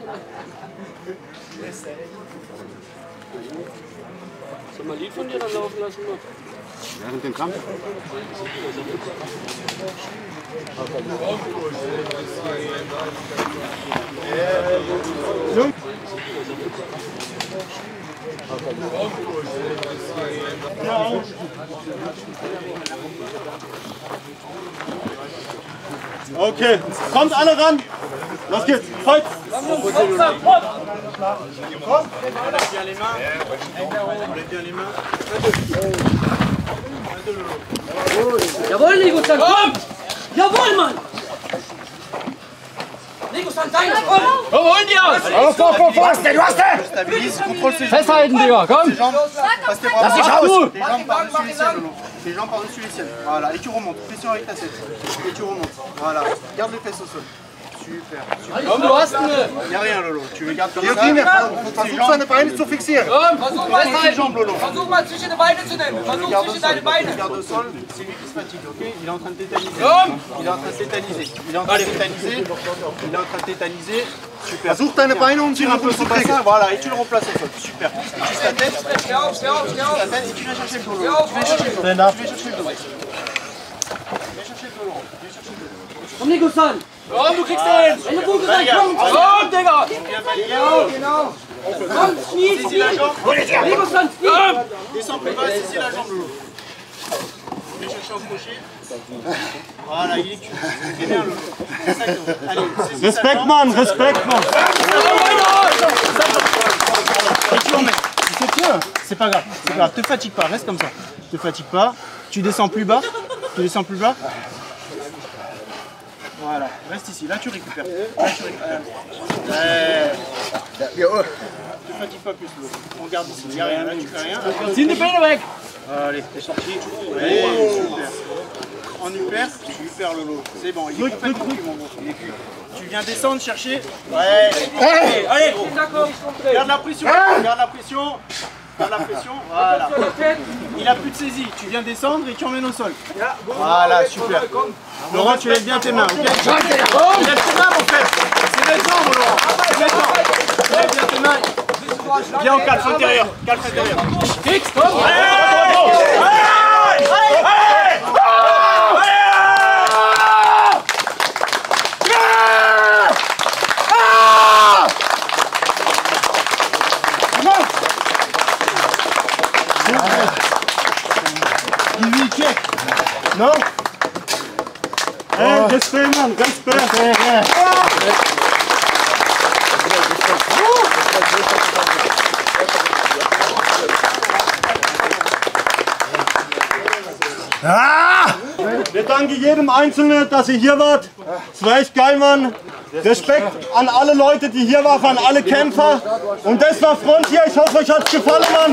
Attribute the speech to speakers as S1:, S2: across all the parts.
S1: Soll mal ein Lied von dir dann laufen lassen?
S2: Während dem Kampf?
S3: Okay, kommt alle ran! Los geht's, Fight!
S1: Jawohl, Nico-san, komm! Jawohl, Mann! Nico-san, deine, komm! Komm, holen die aus!
S3: Du hast den!
S1: Festhalten, Digga, komm!
S3: Lass dich raus!
S2: Les jambes par-dessus les siennes. Voilà, et tu remontes. Pression avec ta tête. Et tu remontes. Voilà. Garde les fesses au sol. Super.
S1: Komm, du hast eine!
S2: Il n'y a rien, Lolo. Tu le gardes comme ça. Versuch seine Beine zu fixieren.
S1: Festhalten!
S2: Jambes, Lolo.
S1: Versuch mal zwischen die Beine zu nehmen! Versuch zwischen deine Beine!
S2: Garde au sol. C'est lui qui se fatigue, ok? Il est en train de tétaniser.
S1: Komm!
S2: Il est en train de tétaniser. Il est en train de tétaniser. Il est en train de tétaniser. Super. Versuch deine Beine und tire un peu son bassin. Voilà, et tu le replaces au sol. Super. Tu tisses ta tête.
S1: Steh auf, steh auf, steh auf!
S2: Ta tête et tu viens chercher le dos, Lolo. Tu viens chercher le dos. Tu viens chercher le dos. Viens chercher le dos, Lolo. Viens chercher le dos.
S1: Komm, Nico-san! Komm, du kriegst den! Ellenbogen rein, komm! Komm, Digga! Genau! Komm, Speed, Speed! Nico-san, Speed!
S2: Descends plus bas, saisis la jambe, Lolo. Viens chercher au crochet. Voilà, il est cul. C'est bien, Lolo. Exactement. Allez, saisis sa
S3: Respekt,
S2: jambe.
S3: Mann, Respekt, Mann!
S2: Et tu emmènes. Tu te tiens. C'est pas grave. C'est pas grave. Te fatigue pas. Reste comme ça. Te fatigue pas. Tu descends plus bas. Tu descends plus bas. Voilà. Reste ici. Là, tu récupères. Là, tu récupères. Te fatigue pas plus, Lolo. On garde ici. Il n'y a rien. Là, tu fais rien.
S1: Zieh die Beine weg!
S2: Allez, t'es sorti. Ouais, super. En hyper, super, Lolo. C'est bon. Il est complètement cul, mon gros. Il est cul. Tu viens descendre, chercher. Ouais. Allez, gros. Garde la pression. Garde la pression. Garde la pression. Voilà. Il a plus de saisie. Tu viens descendre et tu emmènes au sol. Voilà, super. Laurent, tu lèves bien tes mains, ok? Lève tes mains, mon frère. C'est les jambes, Laurent. C'est les jambes. Tu lèves bien tes mains. Viens au calfe intérieur. Calfe intérieur.
S1: Fix, komm!
S3: Non? Hey, Respekt, Mann, Respekt! Wir danken jedem Einzelnen, dass ihr hier wart. Es war echt geil, Mann. Respekt an alle Leute, die hier waren, an alle Kämpfer. Und das war Frontier. Ich hoffe, euch hat es gefallen, Mann.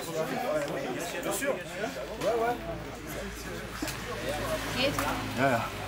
S4: Ja, ja.